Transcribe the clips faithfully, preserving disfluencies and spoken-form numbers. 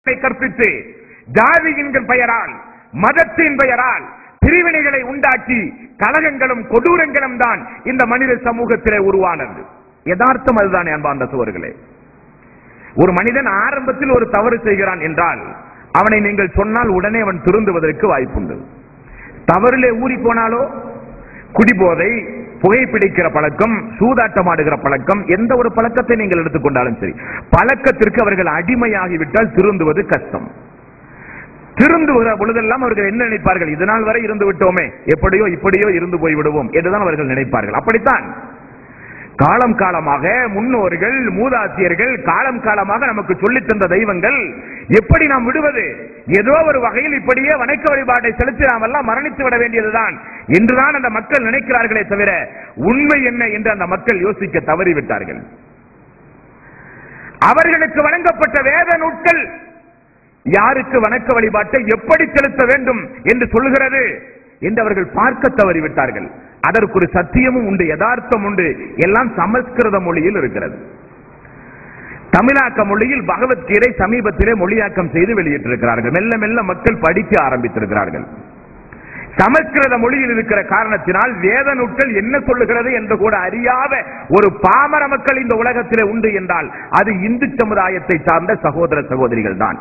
கற்பித்து ஜாதியின் பெயரால் மதத்தின் பெயரால் பிரிவினைகளை உண்டாக்கி கலகங்களும் கொடூரங்களும் தான் இந்த மனித சமூகத்திலே உருவானது. யதார்த்தம் அதுதான் அன்பார்ந்த சகோதரர்களே. ஒரு மனிதன் ஆரம்பத்தில் ஒரு தவறு செய்கிறான் என்றால் அவனை நீங்கள் சொன்னால் உடனே அவன் திருந்துவதற்கு வாய்ப்புண்டு. தவறிலே ஊறி போனாலோ குடிபோதை, புகைப்பிடிக்கிற பழக்கம், சூதாட்டமாடுகிற பழக்கம், எந்த ஒரு பழக்கத்தை நீங்கள் எடுத்துக்கொண்டாலும் சரி, பழக்கத்திற்கு அவர்கள் அடிமையாகிவிட்டால் திருந்துவது கஷ்டம். திருந்துகிற பொழுதெல்லாம் அவர்கள் என்ன நினைப்பார்கள்? இதனால் வரை இருந்து விட்டோமே, எப்படியோ இப்படியோ இருந்து போய் விடுவோம் என்றுதான் அவர்கள் நினைப்பார்கள். அப்படித்தான் காலம் காலமாக முன்னோர்கள் மூதாசியர்கள் காலம் காலமாக நமக்கு சொல்லித் தந்த தெய்வங்கள் எப்படி நாம் விடுவது? ஏதோ ஒரு வகையில் இப்படியே வணக்க வழிபாட்டை செலுத்தி நாம் எல்லாம் மரணித்து விட வேண்டியதுதான் என்றுதான் அந்த மக்கள் நினைக்கிறார்களே தவிர உண்மை என்ன என்று அந்த மக்கள் யோசிக்க தவறிவிட்டார்கள். அவர்களுக்கு வழங்கப்பட்ட வேத நூல்கள் யாருக்கு வணக்க வழிபாட்டை எப்படி செலுத்த வேண்டும் என்று சொல்லுகிறது என்று அவர்கள் பார்க்க தவறிவிட்டார்கள். அதற்கு ஒரு சத்தியமும் உண்டு, யதார்த்தம் உண்டு. எல்லாம் சமஸ்கிருத மொழியில் இருக்கிறது. தமிழாக்க மொழியில் பகவத்கீதை சமீபத்திலே மொழியாக்கம் செய்து வெளியிட்டிருக்கிறார்கள். மெல்ல மெல்ல மக்கள் படிக்க ஆரம்பித்திருக்கிறார்கள். சமஸ்கிருத மொழியில் இருக்கிற காரணத்தினால் வேத நூல்கள் என்ன சொல்லுகிறது என்று கூட அறியாத ஒரு பாமர மக்கள் இந்த உலகத்திலே உண்டு என்றால் அது இந்து சமுதாயத்தை சார்ந்த சகோதர சகோதரிகள் தான்.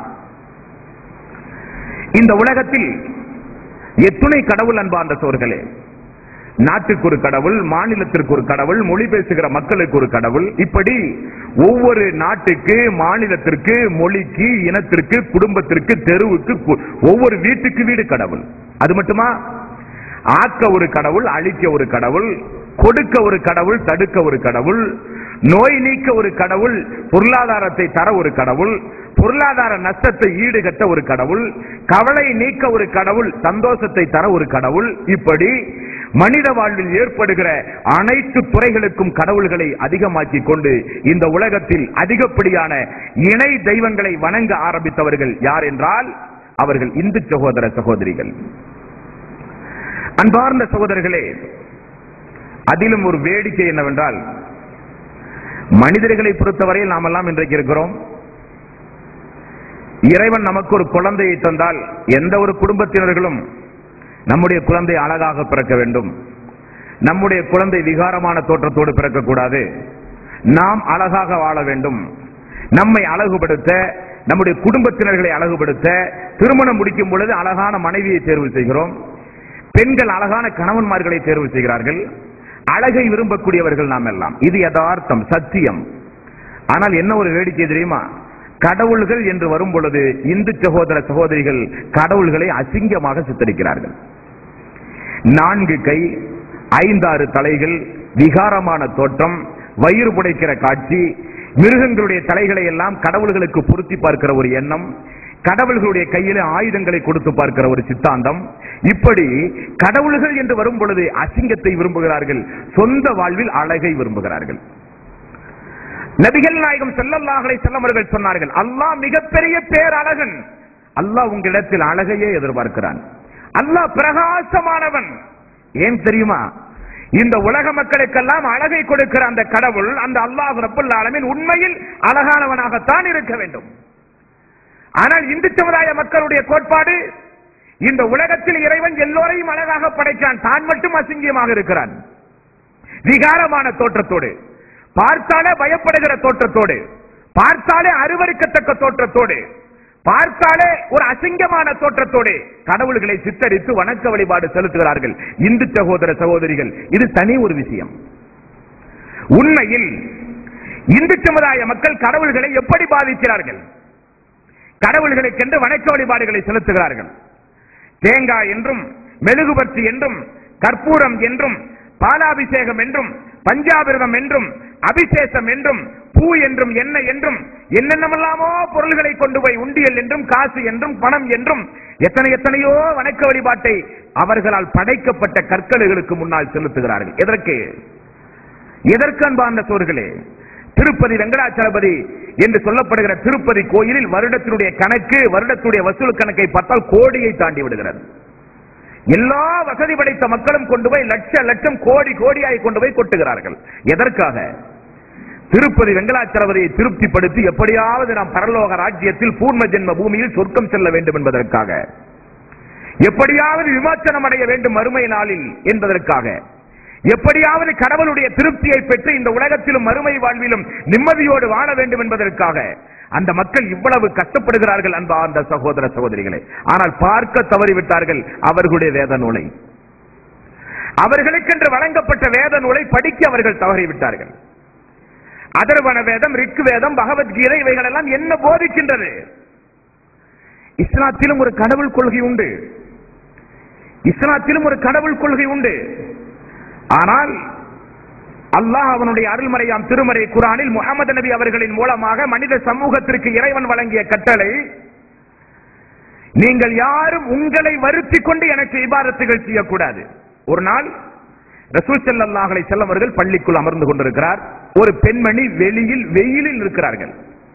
இந்த உலகத்தில் எத்துணை கடவுள் அன்பார்ந்த சோர்களே. நாட்டுக்கு ஒரு கடவுள், மாநிலத்திற்கு ஒரு கடவுள், மொழி பேசுகிற மக்களுக்கு ஒரு கடவுள், இப்படி ஒவ்வொரு நாட்டுக்கு, மாநிலத்திற்கு, மொழிக்கு, இனத்திற்கு, குடும்பத்திற்கு, தெருவுக்கு, ஒவ்வொரு வீட்டுக்கு வீடு கடவுள். அது மட்டுமா? ஆக்க ஒரு கடவுள், அழிக்க ஒரு கடவுள், கொடுக்க ஒரு கடவுள், தடுக்க ஒரு கடவுள், நோய் நீக்க ஒரு கடவுள், பொருளாதாரத்தை தர ஒரு கடவுள், பொருளாதார நஷ்டத்தை ஈடுகட்ட ஒரு கடவுள், கவலை நீக்க ஒரு கடவுள், சந்தோஷத்தை தர ஒரு கடவுள். இப்படி மனித வாழ்வில் ஏற்படுகிற அனைத்து துறைகளுக்கும் கடவுள்களை அதிகமாக்கி கொண்டு இந்த உலகத்தில் அதிகப்படியான இணை தெய்வங்களை வணங்க ஆரம்பித்தவர்கள் யார் என்றால் அவர்கள் இந்து சகோதர சகோதரிகள். அன்பார்ந்த சகோதரர்களே, அதிலும் ஒரு வேடிக்கை என்னவென்றால் மனிதர்களை பொறுத்தவரையில் நாம் எல்லாம் இன்றைக்கு இருக்கிறோம். இறைவன் நமக்கு ஒரு குழந்தையை தந்தால் எந்த ஒரு குடும்பத்தினர்களும் நம்முடைய குழந்தை அழகாக பிறக்க வேண்டும், நம்முடைய குழந்தை விகாரமான தோற்றத்தோடு பிறக்கக்கூடாது, நாம் அழகாக வாழ வேண்டும், நம்மை அழகுபடுத்த, நம்முடைய குடும்பத்தினர்களை அழகுபடுத்த திருமணம் முடிக்கும் பொழுது அழகான மனைவியை தேர்வு செய்கிறோம், பெண்கள் அழகான கணவன்மார்களை தேர்வு செய்கிறார்கள், அழகை விரும்பக்கூடியவர்கள் நாம் எல்லாம். இது யதார்த்தம், சத்தியம். ஆனால் என்ன ஒரு வேடிக்கை தெரியுமா? கடவுள்கள் என்று வரும் பொழுது இந்து சகோதர சகோதரிகள் கடவுள்களை அசிங்கமாக சித்தரிக்கிறார்கள். நான்கு கை, ஐந்தாறு தலைகள், விகாரமான தோற்றம், வயிறு புடைக்கிற காட்சி, மிருகங்களுடைய தலைகளை எல்லாம் கடவுள்களுக்கு பொருத்தி பார்க்கிற ஒரு எண்ணம், கடவுள்களுடைய கையில ஆயுதங்களை கொடுத்து பார்க்கிற ஒரு சித்தாந்தம். இப்படி கடவுள்கள் என்று வரும் பொழுது அசிங்கத்தை விரும்புகிறார்கள், சொந்த வாழ்வில் அழகை விரும்புகிறார்கள். நபிகள் நாயகம் ஸல்லல்லாஹு அலைஹி வஸல்லம் அவர்கள் சொன்னார்கள், அல்லாஹ் மிகப்பெரிய பேரழகன். அல்லாஹ் உங்களிடத்தில் அழகையே எதிர்பார்க்கிறான். அல்லாஹ் பிரகாசமானவன். ஏன் தெரியுமா? இந்த உலக மக்களுக்கெல்லாம் அழகை கொடுக்கிற அந்த கடவுள், அந்த அல்லாஹ் ரப்பல் ஆலமீன் உண்மையில் அழகானவனாகத்தான் இருக்க வேண்டும். ஆனால் இந்து சமுதாய மக்களுடைய கோட்பாடு, இந்த உலகத்தில் இறைவன் எல்லோரையும் அழகாக படைத்தான், தான் மட்டும் அசிங்கமாக இருக்கிறான். விகாரமான தோற்றத்தோடு, பார்த்தாலே பயப்படுகிற தோற்றத்தோடு, பார்த்தாலே அருவருக்கத்தக்க தோற்றத்தோடு, பார்த்தாலே ஒரு அசிங்கமான தோற்றத்தோடு கடவுள்களை சித்தரித்து வணக்க வழிபாடு செலுத்துகிறார்கள் இந்து சகோதர சகோதரிகள். இது தனி ஒரு விஷயம். உண்மையில் இந்து சமுதாய மக்கள் கடவுள்களை எப்படி பாதிக்கிறார்கள்? கடவுள்களுக்கென்று வணக்க வழிபாடுகளை செலுத்துகிறார்கள். தேங்காய் என்றும், மெழுகுபர்த்தி என்றும், கற்பூரம் என்றும், பாலாபிஷேகம் என்றும், பஞ்சாபிரதம் என்றும், அபிஷேகம் என்றும், பூ என்றும், எண்ணெய் என்றும், என்னென்னமெல்லாமோ பொருள்களை கொண்டு போய் உண்டியல் என்றும், காசு என்றும், பணம் என்றும், எத்தனை எத்தனையோ வணக்க வழிபாட்டை அவர்களால் படைக்கப்பட்ட கற்களுக்கு முன்னால் செலுத்துகிறார்கள். எதற்கு? எதற்கு அன்பார்ந்த சோர்களே? திருப்பதி வெங்கடாச்சலபதி என்று சொல்லப்படுகிற திருப்பதி கோயிலில் வருடத்தினுடைய கணக்கு, வருடத்துடைய வசூல் கணக்கை பார்த்தால் கோடியை தாண்டி விடுகிறது. எல்லா வசதி படைத்த மக்களும் கொண்டு போய் லட்ச லட்சம் கோடி கோடியாய் கொண்டு போய் கொட்டுகிறார்கள். எதற்காக? திருப்பதி வெங்கடாச்சலபதியை திருப்திப்படுத்தி எப்படியாவது நாம் பரலோக ராஜ்யத்தில் பூர்ண ஜென்ம பூமியில் சொர்க்கம் செல்ல வேண்டும் என்பதற்காக, எப்படியாவது விமோச்சனம் அடைய வேண்டும் மறுமை நாளில் என்பதற்காக, எப்படியாவது கடவுளுடைய திருப்தியை பெற்று இந்த உலகத்திலும் மறுமை வாழ்விலும் நிம்மதியோடு வாழ வேண்டும் என்பதற்காக அந்த மக்கள் இவ்வளவு கஷ்டப்படுகிறார்கள் அன்பார்ந்த சகோதர சகோதரிகளே. ஆனால் பார்க்க தவறிவிட்டார்கள் அவர்களுடைய வேத நூலை. அவர்களுக்கென்று வழங்கப்பட்ட வேத நூலை படிக்க அவர்கள் தவறிவிட்டார்கள். அதர்வன வேதம், ரிக்கு வேதம், பகவத்கீதை இவைகள் எல்லாம் என்ன போதிக்கின்றது? இஸ்லாத்திலும் ஒரு கடவுள் கொள்கை உண்டு, இஸ்லாத்திலும் ஒரு கடவுள் கொள்கை உண்டு. ஆனால் அல்லாஹ் அவனுடைய அருள்மறையாம் திருமறை குர்ஆனில் முஹம்மது நபி அவர்களின் மூலமாக மனித சமூகத்திற்கு இறைவன் வழங்கிய கட்டளை, நீங்கள் யாரும் உங்களை வருத்திக் கொண்டு எனக்கு இபாதத்துகள் செய்யக்கூடாது. ஒரு நாள் ரசூல் ஸல்லல்லாஹு அலைஹி வஸல்லம் அவர்கள் பள்ளிக்குள் அமர்ந்து கொண்டிருக்கிறார். ஒரு பெண்மணி வெளியில் வெயிலில் இருக்கிறார்கள்.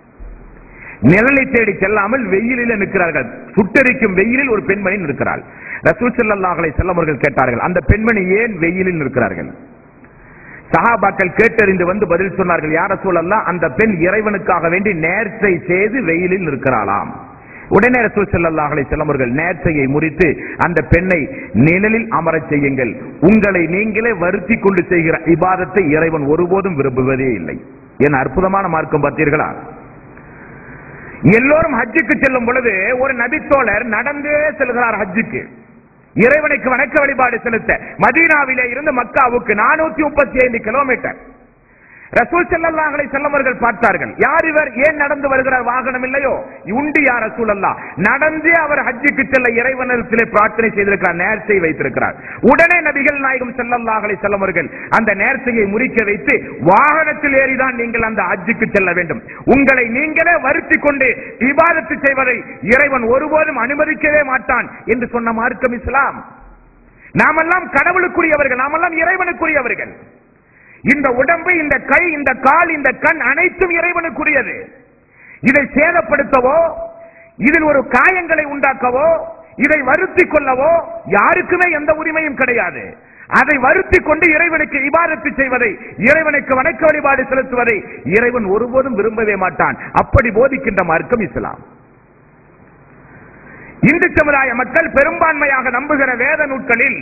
நிழலை தேடி செல்லாமல் வெயிலில் நிற்கிறார்கள். சுட்டெரிக்கும் வெயிலில் ஒரு பெண்மணி நிற்கிறாள். ரசூல் ஸல்லல்லாஹு அலைஹி வஸல்லம் அவர்கள் கேட்டார்கள், அந்த பெண்மணி ஏன் வெயிலில் நிற்கிறார்கள்? சஹாபாக்கள் கேட்டறிந்து வந்து பதில் சொன்னார்கள், யா ரசூலல்லாஹ், அந்த பெண் இறைவனுக்காக வேண்டி நேர்ச்சை செய்து வெயிலில் நிற்கிறாளாம். உடனே ரசூல் ஸல்லல்லாஹு அலைஹி வஸல்லம் அவர்கள் நேர்ச்சையை முறித்து அந்த பெண்ணை நிழலில் அமரச் செய்யுங்கள், உங்களை நீங்களே வருத்தி கொண்டு செய்கிற இபாதத்தை இறைவன் ஒருபோதும் விரும்புவதே இல்லை. என் அற்புதமான மார்க்கம் பார்த்தீர்களா? எல்லோரும் ஹஜ்ஜுக்கு செல்லும் பொழுது ஒரு நபித்தோழர் நடந்தே செல்கிறார் ஹஜ்ஜுக்கு, இறைவனுக்கு வணக்க வழிபாடு செலுத்த. மதீனாவிலே இருந்து மக்காவுக்கு நானூத்தி முப்பத்தி ஐந்து கிலோமீட்டர். ரசூல் ஸல்லல்லாஹு அலைஹி வஸல்லம் அவர்கள் பார்த்தார்கள், யார் இவர், ஏன் நடந்து வருகிறார், வாகனம் இல்லையோ? உண்டு யா ரசூலல்லாஹ், நடந்தே அவர் ஹஜ்ஜுக்கு செல்ல இறைவனிடத்திலே பிரார்த்தனை செய்திருக்கிறார், நேர்ச்சை வைத்திருக்கிறார். உடனே நபிகள் நாயகம் ஸல்லல்லாஹு அலைஹி வஸல்லம் அவர்கள் அந்த நேர்ச்சையை முறிக்க வைத்து, வாகனத்தில் ஏறிதான் நீங்கள் அந்த ஹஜ்ஜுக்கு செல்ல வேண்டும், உங்களை நீங்களே வருத்தி கொண்டு இபாதத்து செய்வதை இறைவன் ஒருபோதும் அனுமதிக்கவே மாட்டான் என்று சொன்ன மார்க்கம் இஸ்லாம். நாமெல்லாம் கடவுளுக்குரியவர்கள், நாமெல்லாம் இறைவனுக்குரியவர்கள். இந்த உடம்பு, இந்த கை, இந்த கால், இந்த கண் அனைத்தும் இறைவனுக்குரியது. இதை சேதப்படுத்தவோ, இதில் ஒரு காயங்களை உண்டாக்கவோ, இதை வருத்தி கொள்ளவோ யாருக்குமே எந்த உரிமையும் கிடையாது. அதை வருத்தி கொண்டு இறைவனுக்கு இபாதத்து செய்வதை, இறைவனுக்கு வணக்க வழிபாடு செலுத்துவதை இறைவன் ஒருபோதும் விரும்பவே மாட்டான். அப்படி போதிக்கின்ற மார்க்கம் இஸ்லாம். இந்து சமுதாய மக்கள் பெரும்பான்மையாக நம்புகிற வேத நூல்களில்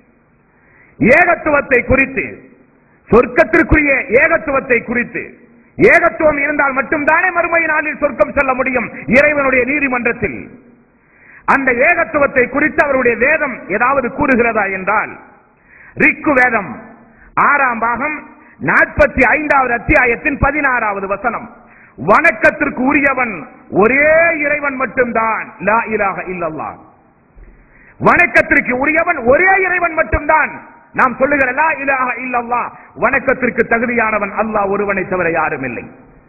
ஏகத்துவத்தை குறித்து, சொர்க்கத்திற்குரிய ஏகத்துவத்தை குறித்து, ஏகத்துவம் இருந்தால் மட்டும்தானே மறுமை நாளில் சொர்க்கம் செல்ல முடியும் இறைவனுடைய நீதிமன்றத்தில். அந்த ஏகத்துவத்தை குறித்து அவருடைய வேதம் ஏதாவது கூறுகிறதா என்றால், ரிக்கு வேதம் ஆறாம் பாகம் நாற்பத்தி ஐந்தாவது அத்தியாயத்தின் பதினாறாவது வசனம், வணக்கத்திற்கு உரியவன் ஒரே இறைவன் மட்டும்தான், லா இலாஹ இல்லல்லாஹ். வணக்கத்திற்கு உரியவன் ஒரே இறைவன் மட்டும்தான். நாம் சொல்லுகிற லா இலாஹ இல்லல்லாஹ், வணக்கத்திற்கு தகுதியானவன் அல்லாஹ் ஒருவனை தவிர யாரும் இல்லை.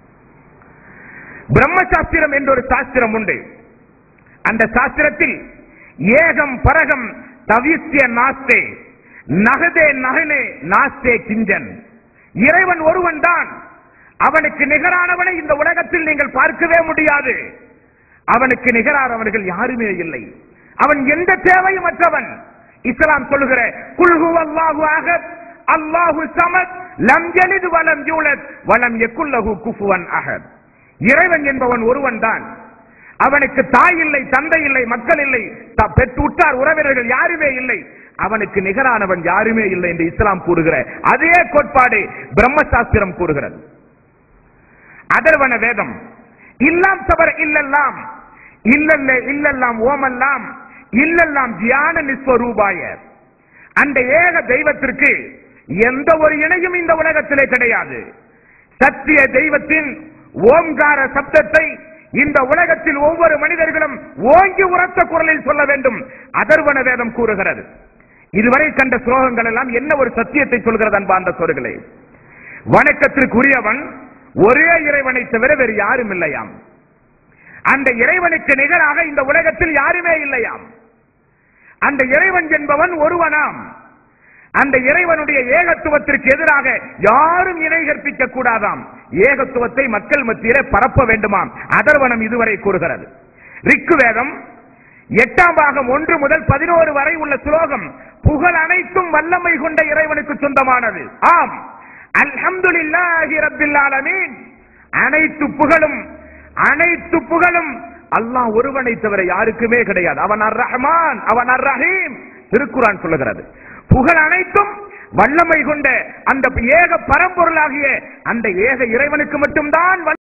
பிரம்ம சாஸ்திரம் என்ற ஒரு சாஸ்திரம் உண்டு. அந்த சாஸ்திரத்தில் ஏகம் பரகம் தவிஸ்ய நாஸ்தே நகதே நகனே நாஸ்தே கிஞ்சன், இறைவன் ஒருவன் தான், அவனுக்கு நிகரானவனை இந்த உலகத்தில் நீங்கள் பார்க்கவே முடியாது. அவனுக்கு நிகரானவர்கள் யாருமே இல்லை. அவன் எந்த தேவையும் அற்றவன். இஸ்லாம் சொல்லுகிற குல் ஹுவல்லாஹு அஹத் அல்லாஹு ஸமத் லம் யலித் வலம் யூலத் வலம் யகுல் லஹு குஃபுவன் அஹத், இறைவன் என்பவன் ஒருவன் தான். அவனுக்கு தாய் இல்லை, தந்தை இல்லை, மக்கள் இல்லை, பெற்றுற்றார் உறவினர்கள் யாருமே இல்லை. அவனுக்கு நிகரானவன் யாருமே இல்லை என்று இஸ்லாம் கூறுகிற அதே கோட்பாடு பிரம்ம சாஸ்திரம் கூறுகிறது. அதர்வன வேதம் இல்லாம் தவற இல்லல்லாம் இல்லல்ல இல்லல்லாம் ஓமல்லாம் இல்லல்லாம் தியான நிஸ்வரூபாய, அந்த ஏக தெய்வத்திற்கு எந்த ஒரு இணையும் இந்த உலகத்திலே கிடையாது. சத்திய தெய்வத்தின் ஓம்கார சப்தத்தை இந்த உலகத்தில் ஒவ்வொரு மனிதர்களும் ஓங்கி உரத்த குரலில் சொல்ல வேண்டும், அதர்வன வேதம் கூறுகிறது. இதுவரை கண்ட ஸ்லோகங்கள் எல்லாம் என்ன ஒரு சத்தியத்தை சொல்கிறது அன்பார்ந்த சோர்களே? வணக்கத்திற்குரியவன் ஒரே இறைவனை தவிர வேறு யாரும் இல்லையாம். அந்த இறைவனுக்கு நிகராக இந்த உலகத்தில் யாருமே இல்லையாம். அந்த இறைவன் என்பவன் ஒருவனாம். அந்த இறைவனுடைய ஏகத்துவத்திற்கு எதிராக யாரும் இணை கற்பிக்க கூடாதாம். ஏகத்துவத்தை மக்கள் மத்தியிலே பரப்ப வேண்டுமாம். அதர்வனம் இதுவரை கூறுகிறது. ரிக்கு வேதம் எட்டாம் பாகம் ஒன்று முதல் பதினோரு வரை உள்ள ஸ்லோகம் புகழ் அனைத்தும் வல்லமை கொண்ட இறைவனுக்கு சொந்தமானது. ஆம், அல்ஹம்துலில்லாஹி ரப்பில் ஆலமீன். அனைத்து புகழும் அனைத்து புகழும் அல்லாஹ் ஒருவனை தவிர யாருக்குமே கிடையாது. அவன் அர் ரஹ்மான், அவன் அர் ரஹீம். திருக்குர்ஆன் சொல்லுகிறது. புகழ் அனைத்தும் வல்லமை கொண்ட அந்த ஏக பரம்பொருளாகிய அந்த ஏக இறைவனுக்கு மட்டும்தான்